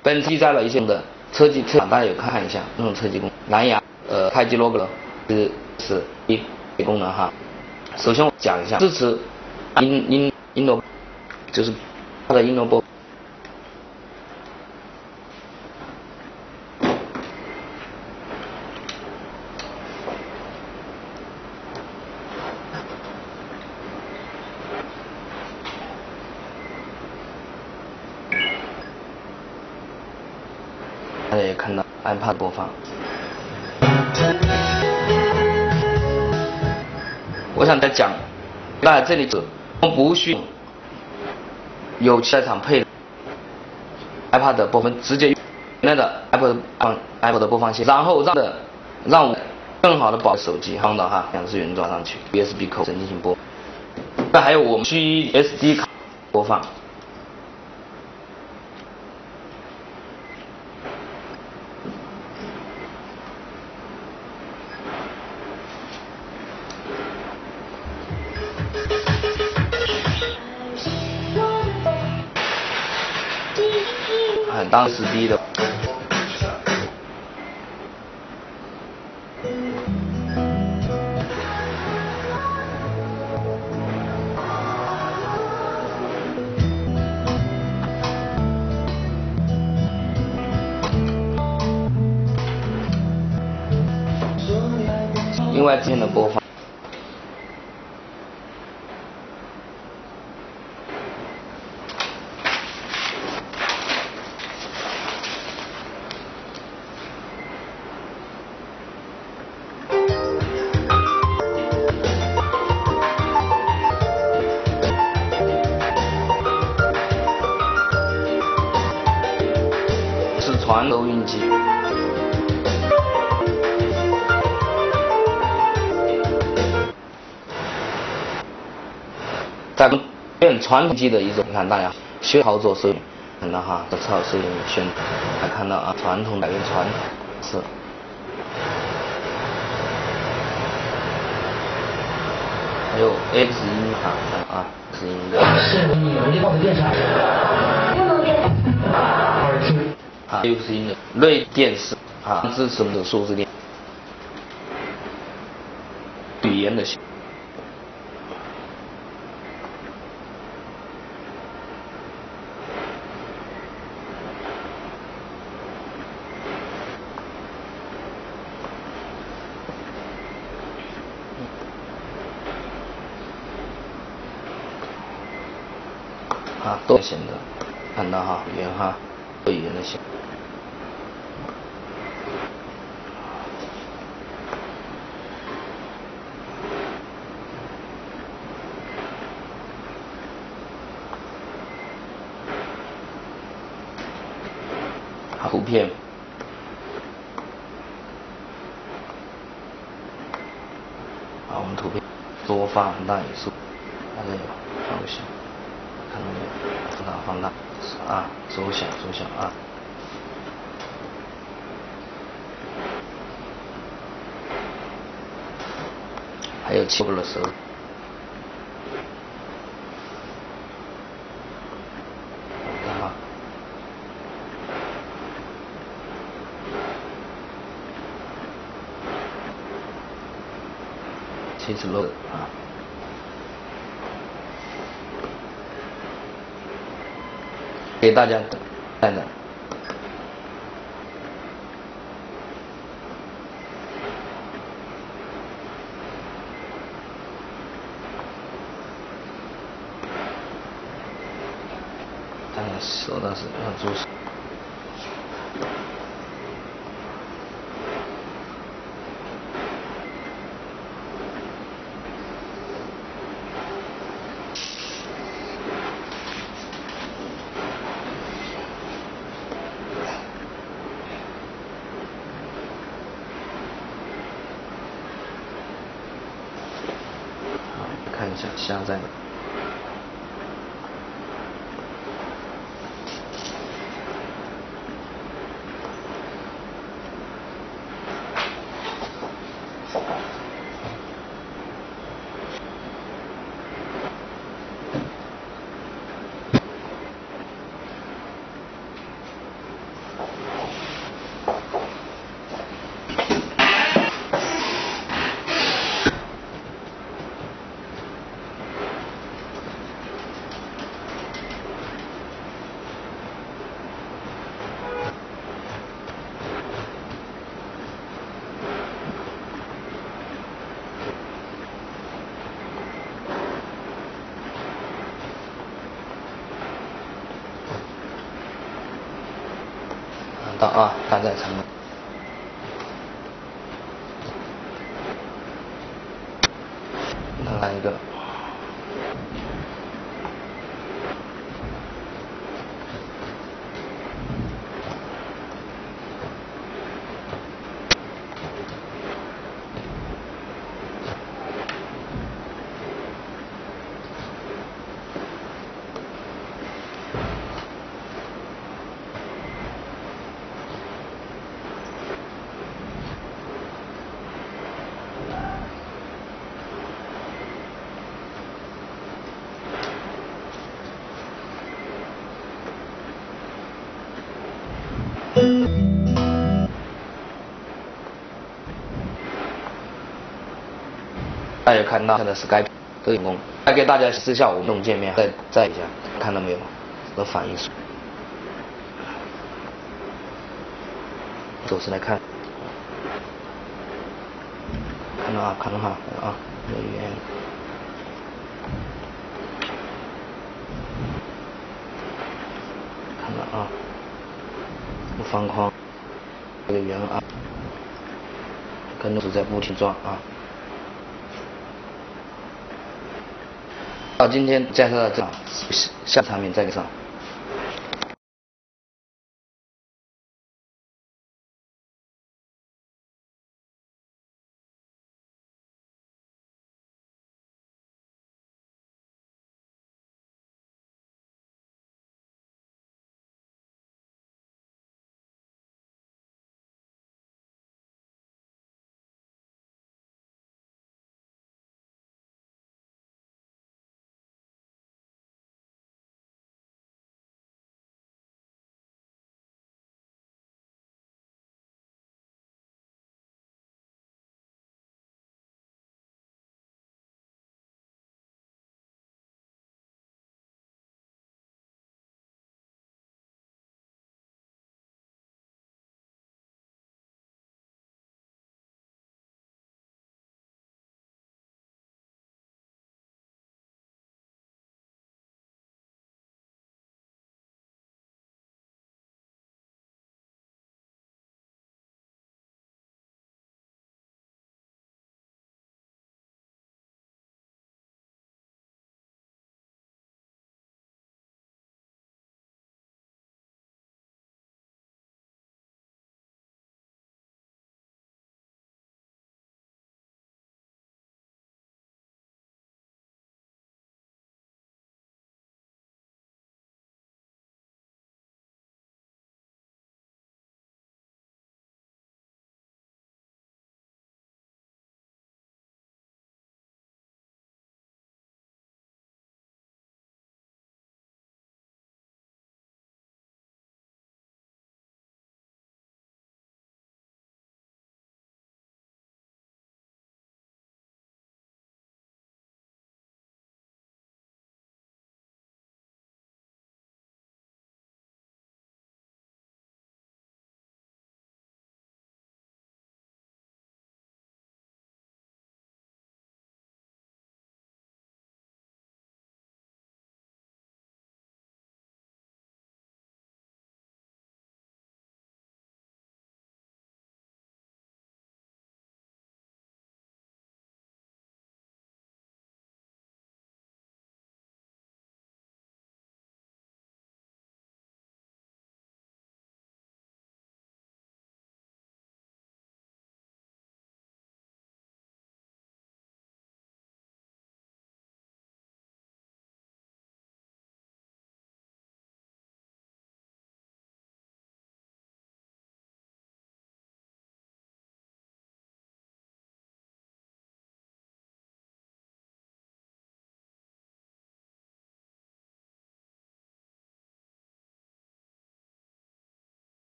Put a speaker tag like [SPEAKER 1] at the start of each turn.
[SPEAKER 1] 本次记载了一些的车机特点，大家有看一下这种车机功能。蓝牙开机 logo 是一功能哈。首先我讲一下支持音罗，就是它的音罗播。大家也看到 iPad 播放。我想再讲，大家这里不需有在场配的 iPad 播放，直接用原来的 iPad 的播放器，然后让我更好的保手机放到两次元装上去 ，USB 口进行播。那还有我们需 SD 卡播放。当时低的，另外之前的播放。传统录音机，在传统机的一种，你看大家学操作是看到这操作是选，还看到传统改变传统是，还有 X 音X 音的。是你有这个电视耳机。X 音的锐电视支持我们的数字电语言的都显的，看到语言语言的显。图片，我们图片多发很大语速，大家有看不行，看到没有？放大缩小还有起步的时候。70漏给大家带的。手倒是要注手。看一下下载。 到啊，大概成功。再来一个。大家看到它的 Skype 都成功。再给大家试一下我们动界面，再一下，看到没有？这个反应速度。走势来看，看到啊，看到哈啊，这个语言，看到啊，这个方框，这个圆啊，跟着在不停转啊。好，今天介绍到这，下产品再给上。